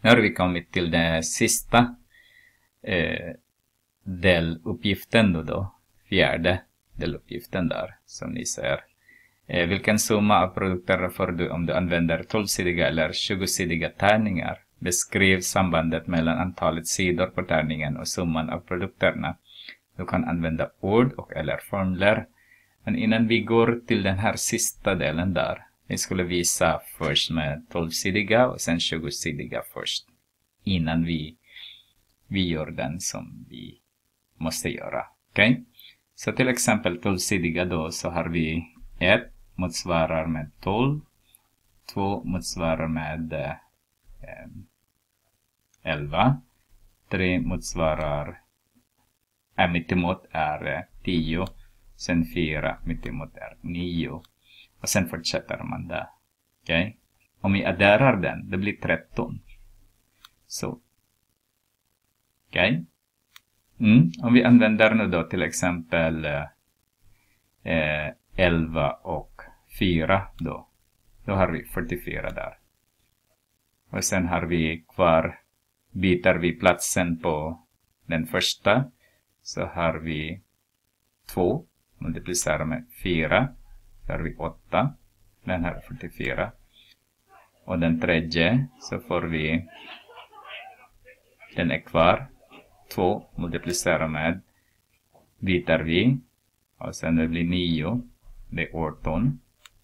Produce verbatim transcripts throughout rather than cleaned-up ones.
Nu har vi kommit till den sista eh, deluppgiften då, då. Fjärde deluppgiften där, som ni ser. Eh, vilken summa av produkter får du om du använder tolvsidiga eller tjugosidiga tärningar? Beskriv sambandet mellan antalet sidor på tärningen och summan av produkterna. Du kan använda ord och eller formler. Men innan vi går till den här sista delen där. Vi skulle visa först med tolvsidiga och sen tjugosidiga först. Innan vi, vi gör den som vi måste göra. Okej? Okay? Så till exempel tolvsidiga då så har vi ett motsvarar med tolv. två motsvarar med eh, elva. tre motsvarar är mittemot är eh, tio. Sen fyra mittemot är nio. Och sen fortsätter man där. Okej? Okay? Om vi adderar den, det blir tretton. Så. Okej? Okay? Mm. Om vi använder nu då till exempel eh, elva och fyra då. Då har vi fyrtiofyra där. Och sen har vi kvar, byter vi platsen på den första. Så har vi två. Multiplicerar med fyra. Så har vi åtta. Den här är fyrtiofyra. Och den tredje så får vi, den är kvar. två multiplicerar med, byter vi. Och sen det blir nio. Det är arton.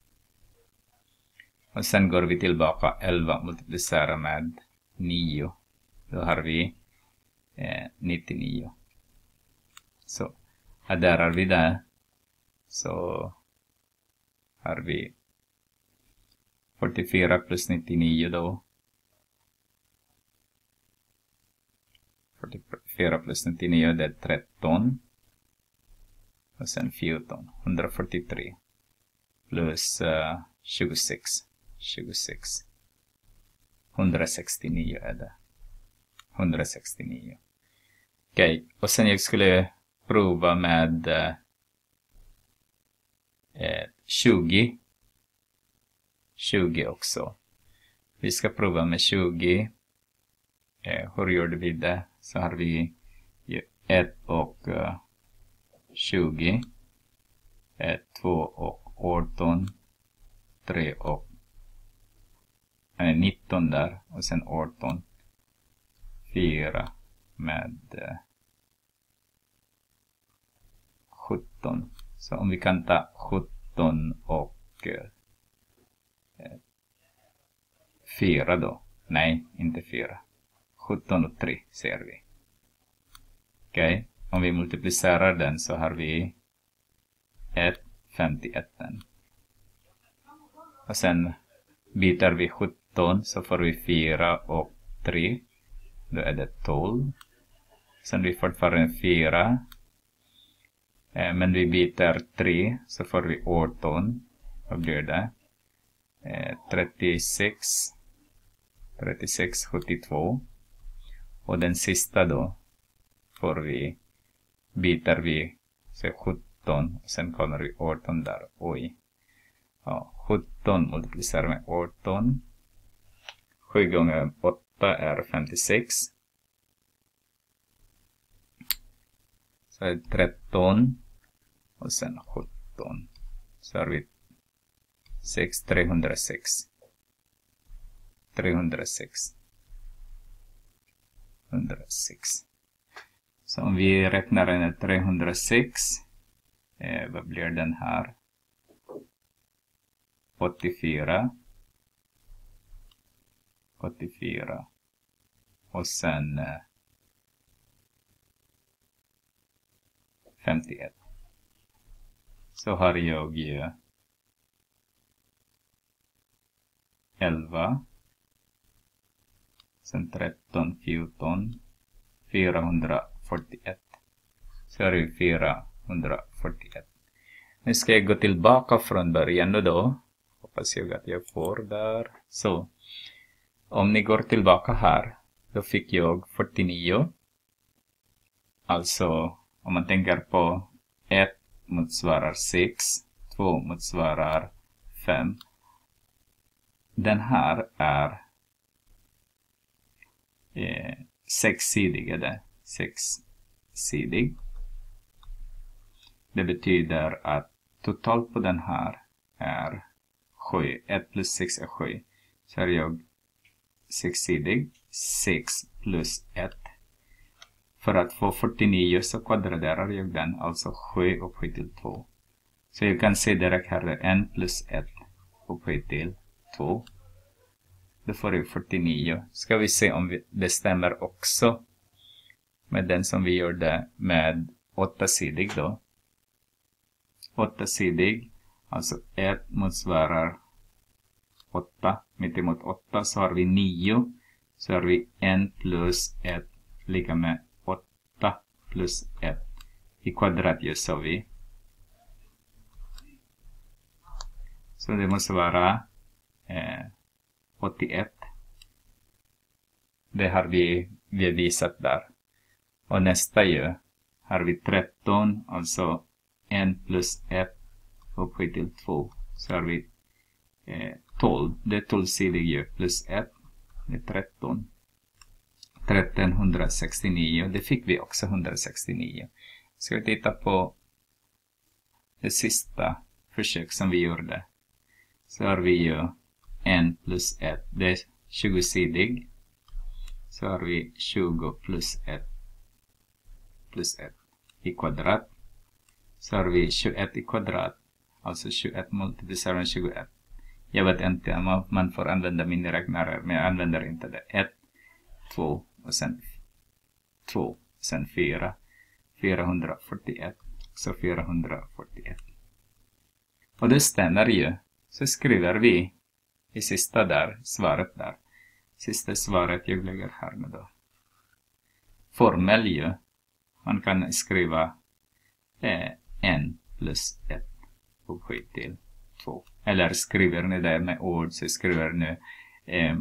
Och sen går vi tillbaka elva multiplicerar med nio. Då har vi eh, nittionio. Så adderar vi där. Så har vi fyrtiofyra plus nittionio då. fyrtiofyra plus nittionio det är tretton. Och sen fjorton. hundrafyrtiotre. Plus uh, tjugosex. tjugosex. hundrasextionio är det. hundrasextionio. Okej. Okay. Och sen jag skulle prova med uh, eh, tjugo. tjugo också. Vi ska prova med tjugo. Eh, hur gör vi det? Så har vi ett och uh, tjugo. ett, två och arton. tre och äh, nitton där. Och sen arton. fyra med uh, sjutton. Så om vi kan ta sjutton och uh, fyra då. Nej, inte fyra. sjutton och tre ser vi. Okej. Okay. Om vi multiplicerar den så har vi ett, femtioett. Och sen byter vi sjutton så får vi fyra och tre. Då är det tolv. Sen vi fortfarande fyra. Eh, men vi byter tre så får vi arton. Vad blir det? Eh, trettiosex. trettiosex, sjuttiotvå. Och den sista då får vi, byter vi så sjutton. Och sen kommer vi arton där. Oj. Ja, sjutton multiplicerar med arton. sju gånger åtta är femtiosex. Så är det tretton. Och sen sjutton. Så har vi sex, trehundrasex. trehundrasex. hundrasex. Så om vi räknar den trehundrasex. Eh, vad blir den här? åttiofyra. åttiofyra. Och sen eh, femtioett. Så har jag ju elva. Sen tretton, fjorton. fyrahundrafyrtioett. Så är det fyrahundrafyrtioett. Nu ska jag gå tillbaka från början då. Hoppas jag att jag får där. Så. Om ni går tillbaka här. Då fick jag fyrtionio. Alltså. Om man tänker på ett motsvarar sex. två motsvarar fem. Den här är sexsidig är det. Sexsidig. Det betyder att totalt på den här är sju. ett plus sex är sju. Så är jag sexsidig. sex plus ett. För att få fyrtionio så kvadraderar jag den. Alltså sju upphöjt till två. Så jag kan se direkt här är en plus ett upphöjt till två. Då får jag fyrtionio. Ska vi se om vi, det stämmer också med den som vi gjorde med åttasidig då. åttasidig. Alltså ett motsvarar åtta. Mitt emot åtta så har vi nio. Så har vi en plus ett lika med åtta plus ett. I kvadrat just så vi. Så det måste vara eh, åttioett. Det har vi bevisat där. Och nästa ju har vi tretton. Alltså en plus ett upphöjt till två. Så har vi eh, tolv. Det är tolvsidig ju plus ett. Det är tretton. tretton hundrasextionio. Det fick vi också hundrasextionio. Ska vi titta på det sista försök som vi gjorde. Så har vi ju en plus ett. Det är tjugosidig. Så har vi tjugo plus ett. Plus ett i kvadrat. Så har vi tjugoett i kvadrat. Alltså tjugoett multiplicerar med tjugoett. Jag vet inte om man får använda miniräknare. Men jag använder inte det. ett, två och sen två. Sen fyra. fyrahundrafyrtioett. Så fyrahundrafyrtioett. Och det stämmer ju. Så skriver vi i sista där. Svaret där. Sista svaret jag lägger här med då. Formel ju. Man kan skriva eh, en plus ett upphöjt till två. Eller skriver ni det med ord så skriver ni eh,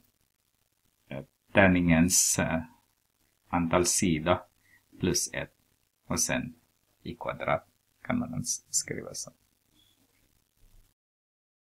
tärningens eh, antal sida plus ett. Och sen i kvadrat kan man skriva så.